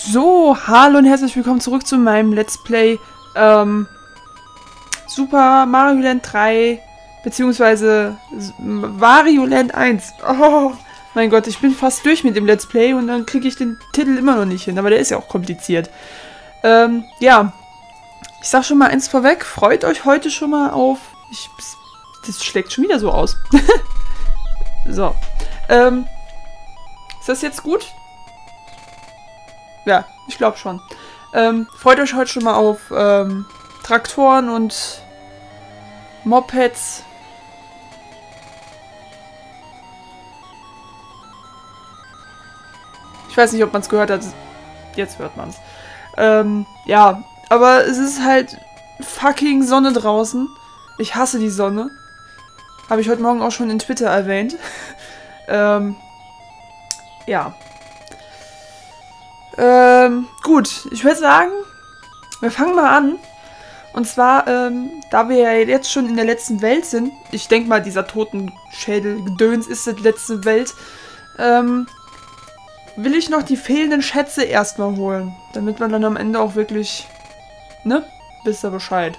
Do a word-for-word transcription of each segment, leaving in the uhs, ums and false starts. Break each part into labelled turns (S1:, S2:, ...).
S1: So, hallo und herzlich willkommen zurück zu meinem Let's Play ähm, Super Mario Land drei beziehungsweise Wario Land eins. Oh, mein Gott, ich bin fast durch mit dem Let's Play und dann kriege ich den Titel immer noch nicht hin, aber der ist ja auch kompliziert. Ähm, ja, ich sag schon mal eins vorweg, freut euch heute schon mal auf... Ich, das schlägt schon wieder so aus. So, ähm, ist das jetzt gut? Ja, ich glaube schon. Ähm, freut euch heute schon mal auf ähm, Traktoren und Mopeds. Ich weiß nicht, ob man es gehört hat. Jetzt hört man es. Ähm, ja, aber es ist halt fucking Sonne draußen. Ich hasse die Sonne. Habe ich heute Morgen auch schon in Twitter erwähnt. ähm, ja. Ähm, gut, ich würde sagen, wir fangen mal an. Und zwar, ähm, da wir ja jetzt schon in der letzten Welt sind, ich denke mal, dieser Totenschädel-Gedöns ist die letzte Welt, ähm, will ich noch die fehlenden Schätze erstmal holen. Damit man dann am Ende auch wirklich, ne, wisst ihr Bescheid.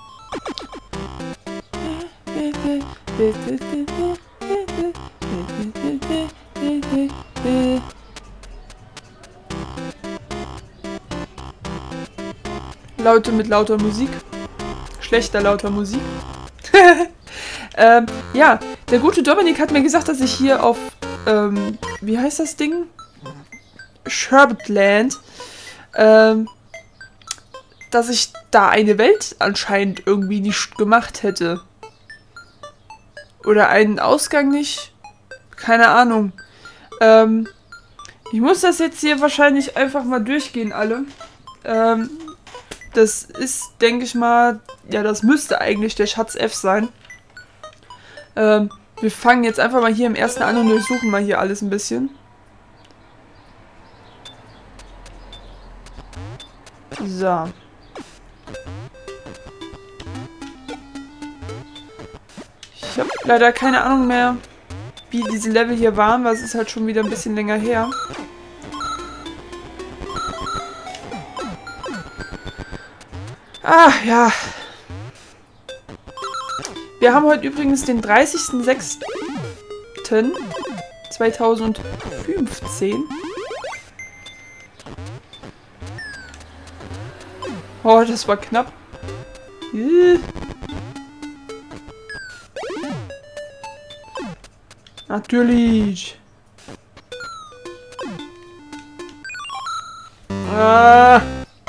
S1: Laute mit lauter Musik. Schlechter lauter Musik. ähm, ja, der gute Dominik hat mir gesagt, dass ich hier auf, ähm, wie heißt das Ding? Sherbetland, ähm, dass ich da eine Welt anscheinend irgendwie nicht gemacht hätte. Oder einen Ausgang nicht. Keine Ahnung. Ähm, ich muss das jetzt hier wahrscheinlich einfach mal durchgehen, alle. Ähm, Das ist, denke ich mal, ja, das müsste eigentlich der Schatz F sein. Ähm, wir fangen jetzt einfach mal hier im ersten an und durchsuchen mal hier alles ein bisschen. So. Ich habe leider keine Ahnung mehr, wie diese Level hier waren, weil es ist halt schon wieder ein bisschen länger her. Ah, ja. Wir haben heute übrigens den dreißigsten sechsten zweitausendfünfzehn. Oh, das war knapp. Äh. Natürlich. Ah.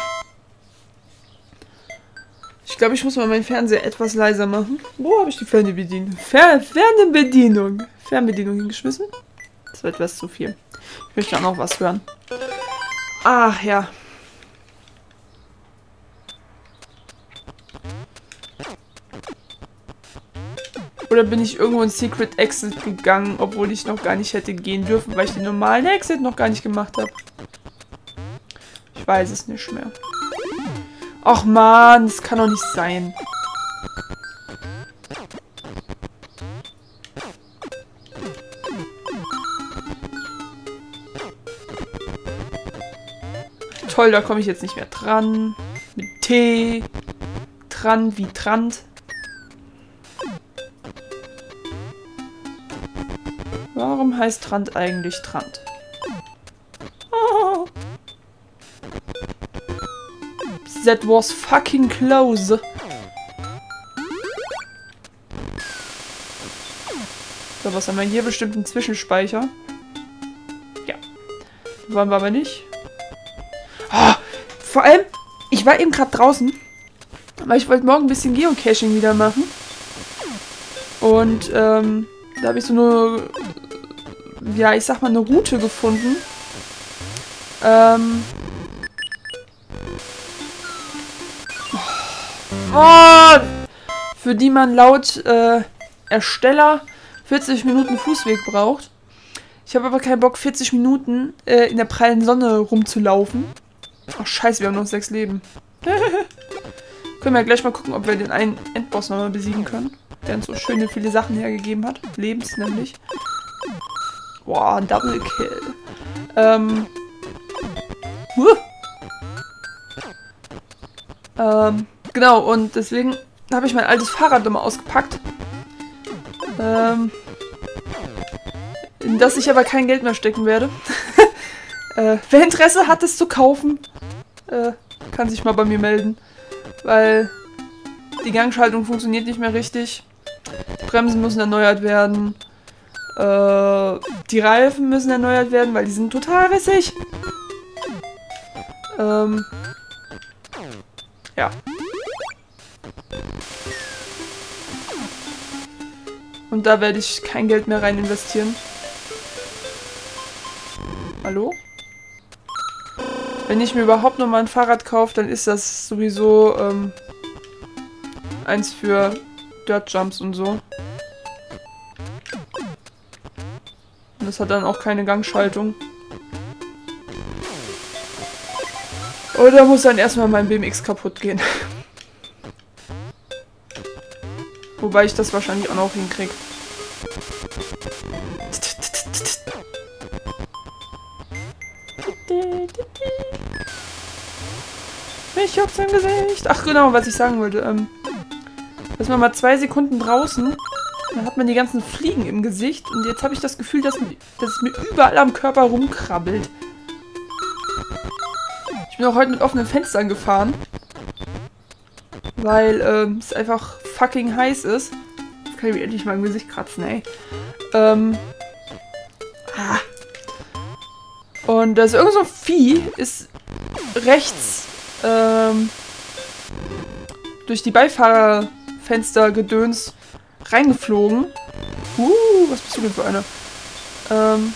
S1: Ich glaube, ich muss mal meinen Fernseher etwas leiser machen. Wo habe ich die Fernbedienung? Fer Fernbedienung. Fernbedienung hingeschmissen? Das wird etwas zu viel. Ich möchte auch noch was hören. Ach ja. Oder bin ich irgendwo in Secret Exit gegangen, obwohl ich noch gar nicht hätte gehen dürfen, weil ich den normalen Exit noch gar nicht gemacht habe? Ich weiß es nicht mehr. Och man, das kann doch nicht sein. Toll, da komme ich jetzt nicht mehr dran. Mit T. Dran wie Trant. Warum heißt Trant eigentlich Trant? Oh. That was fucking close. So, was haben wir hier? Bestimmt einen Zwischenspeicher. Ja. Wollen wir aber nicht. Oh, vor allem, ich war eben gerade draußen, weil ich wollte morgen ein bisschen Geocaching wieder machen. Und ähm, da habe ich so eine, ja, ich sag mal, eine Route gefunden. Ähm... Oh, für die man laut äh, Ersteller vierzig Minuten Fußweg braucht. Ich habe aber keinen Bock, vierzig Minuten äh, in der prallen Sonne rumzulaufen. Ach scheiße, wir haben noch sechs Leben. Können wir ja gleich mal gucken, ob wir den einen Endboss nochmal besiegen können. Der uns so schöne viele Sachen hergegeben hat. Lebens nämlich. Boah, ein Double Kill. Ähm... Uh. Ähm, genau, und deswegen habe ich mein altes Fahrrad immer ausgepackt. Ähm, in das ich aber kein Geld mehr stecken werde. äh, wer Interesse hat, es zu kaufen, äh, kann sich mal bei mir melden. Weil die Gangschaltung funktioniert nicht mehr richtig. Die Bremsen müssen erneuert werden. Äh, die Reifen müssen erneuert werden, weil die sind total rissig. Ähm, ja. Und da werde ich kein Geld mehr rein investieren. Hallo? Wenn ich mir überhaupt noch mal ein Fahrrad kaufe, dann ist das sowieso ähm, eins für Dirt Jumps und so. Und das hat dann auch keine Gangschaltung. Oder muss dann erstmal mein B M X kaputt gehen. Wobei ich das wahrscheinlich auch noch hinkriege. Mich juckt's im Gesicht. Ach genau, was ich sagen wollte. Ähm, ist man mal zwei Sekunden draußen, dann hat man die ganzen Fliegen im Gesicht. Und jetzt habe ich das Gefühl, dass, dass es mir überall am Körper rumkrabbelt. Ich bin auch heute mit offenen Fenstern gefahren. Weil ähm, es einfach fucking heiß ist. Jetzt kann ich mir endlich mal im Gesicht kratzen, ey. Ähm. Ah. Und da ist irgend so ein Vieh, ist rechts ähm, durch die Beifahrerfenstergedöns reingeflogen. Uh, was bist du denn für einer? Ähm.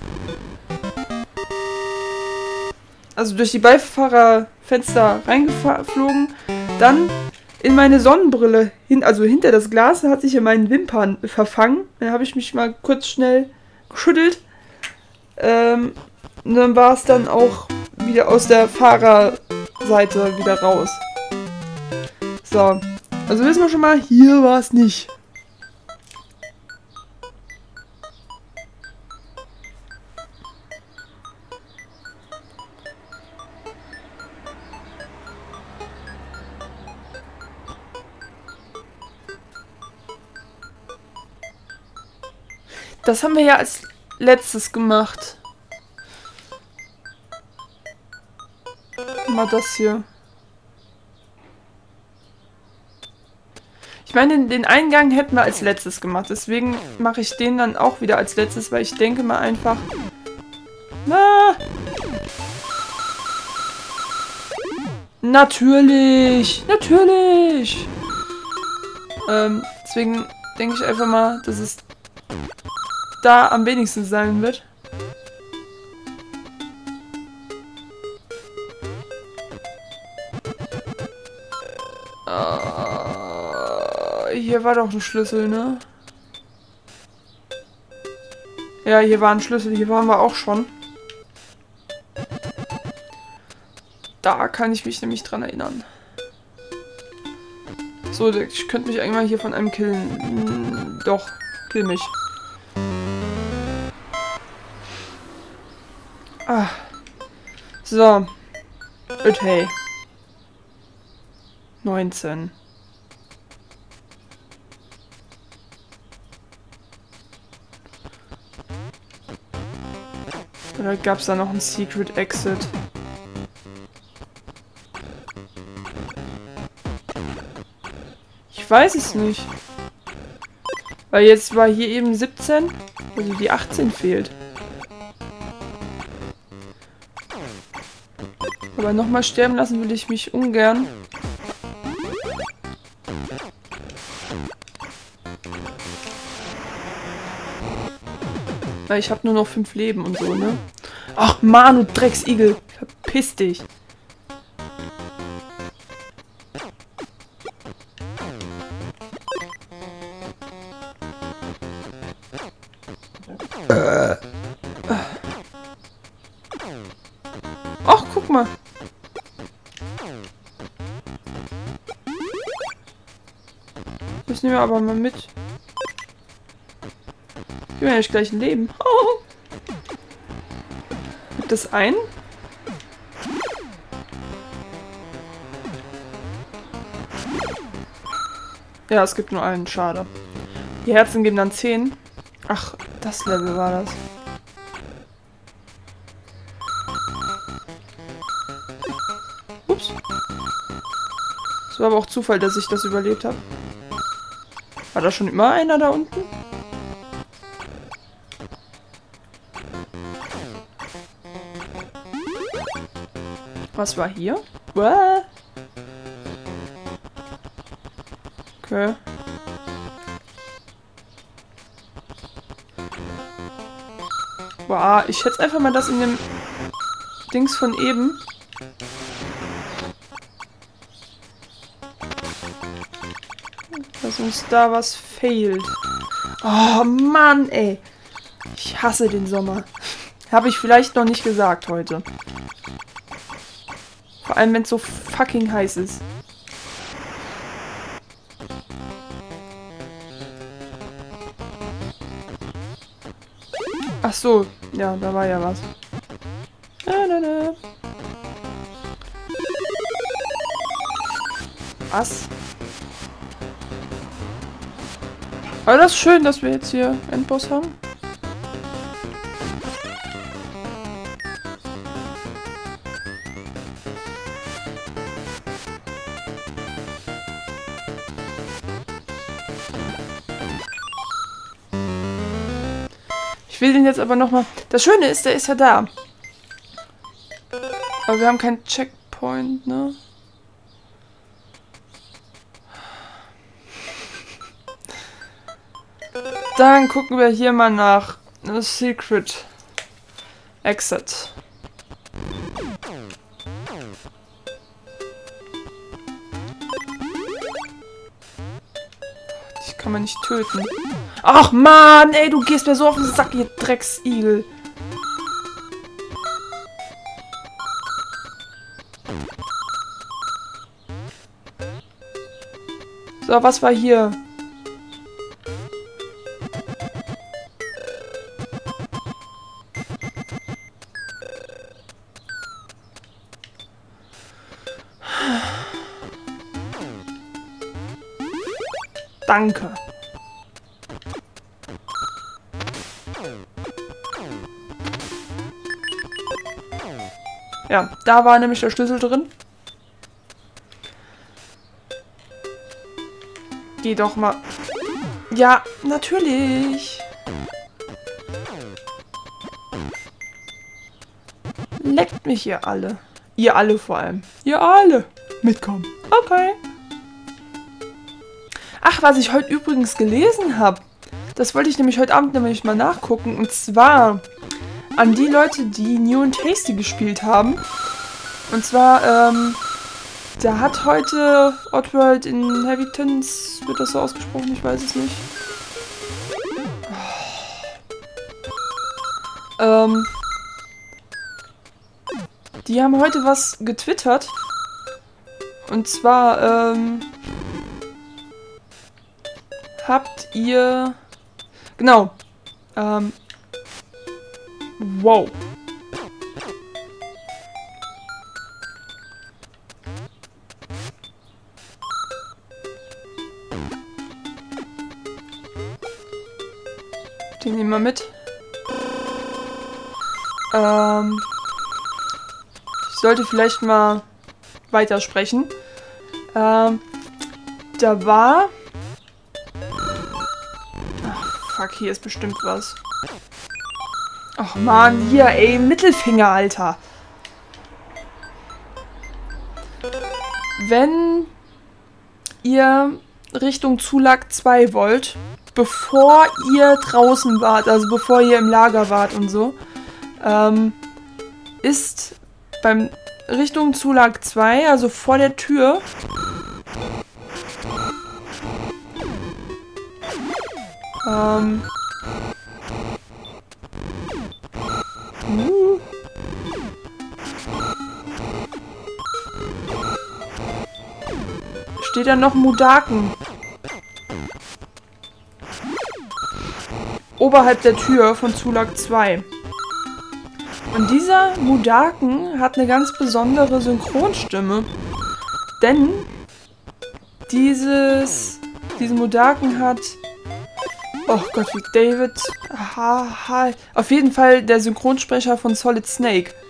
S1: Also durch die Beifahrerfenster reingeflogen, dann in meine Sonnenbrille, hin, also hinter das Glas, hat sich in meinen Wimpern verfangen. Dann habe ich mich mal kurz schnell geschüttelt. Ähm, und dann war es dann auch wieder aus der Fahrerseite wieder raus. So, also wissen wir schon mal, hier war es nicht. Das haben wir ja als letztes gemacht. Mal das hier. Ich meine, den, den Eingang hätten wir als letztes gemacht. Deswegen mache ich den dann auch wieder als letztes, weil ich denke mal einfach... Na! Natürlich! Natürlich! Ähm, deswegen denke ich einfach mal, dass es da am wenigsten sein wird. Uh, hier war doch ein Schlüssel, ne? Ja, hier war ein Schlüssel, hier waren wir auch schon. Da kann ich mich nämlich dran erinnern. So, ich könnte mich einmal hier von einem killen. Doch, kill mich. Ah. So. Okay. neunzehn. Oder gab es da noch einen Secret Exit? Ich weiß es nicht. Weil jetzt war hier eben siebzehn, also die achtzehn fehlt. Aber nochmal sterben lassen will ich mich ungern. Weil ich habe nur noch fünf Leben und so, ne? Ach Mann, du Drecksigel. Verpiss dich. Äh. Ach, guck mal. Das nehmen wir aber mal mit. Gib mir eigentlich gleich ein Leben. Oh. Gibt es ein? Ja, es gibt nur einen. Schade. Die Herzen geben dann zehn. Ach, das Level war das. Ups. Es war aber auch Zufall, dass ich das überlebt habe. War da schon immer einer da unten? Was war hier? What? Okay. Wow, ich schätze einfach mal das in dem Dings von eben. Dass uns da was fehlt. Oh Mann, ey. Ich hasse den Sommer. Habe ich vielleicht noch nicht gesagt heute. Vor allem, wenn es so fucking heiß ist. Ach so, ja, da war ja was. Na, na, na. Was? Aber das ist schön, dass wir jetzt hier Endboss haben. Ich will den jetzt aber nochmal... Das Schöne ist, der ist ja da. Aber wir haben keinen Checkpoint, ne? Dann gucken wir hier mal nach. Secret Exit. Die kann man nicht töten. Ach man, ey, du gehst mir so auf den Sack, ihr Drecksigel. So, was war hier? Danke. Ja, da war nämlich der Schlüssel drin. Geh doch mal. Ja, natürlich. Leckt mich ihr alle. Ihr alle vor allem. Ihr alle. Mitkommen. Okay. Ach, was ich heute übrigens gelesen habe. Das wollte ich nämlich heute Abend nämlich mal nachgucken. Und zwar an die Leute, die New and Tasty gespielt haben. Und zwar, ähm, da hat heute Oddworld Inhabitants, wird das so ausgesprochen? Ich weiß es nicht. Oh. Ähm, die haben heute was getwittert. Und zwar, ähm, habt ihr... Genau. Ähm. Wow. Den nehmen wir mit. Ähm. Ich sollte vielleicht mal weitersprechen. Ähm. Da war... Fuck, hier ist bestimmt was. Ach man, hier, ey, Mittelfinger, Alter. Wenn ihr Richtung Zulag zwei wollt, bevor ihr draußen wart, also bevor ihr im Lager wart und so, ähm, ist beim Richtung Zulag zwei, also vor der Tür, Ähm. Uh. Steht da noch Mudaken? Oberhalb der Tür von Zulag zwei. Und dieser Mudaken hat eine ganz besondere Synchronstimme. Denn dieses diesen Modaken hat. Oh Gott, wie David. Aha, aha. Auf jeden Fall der Synchronsprecher von Solid Snake.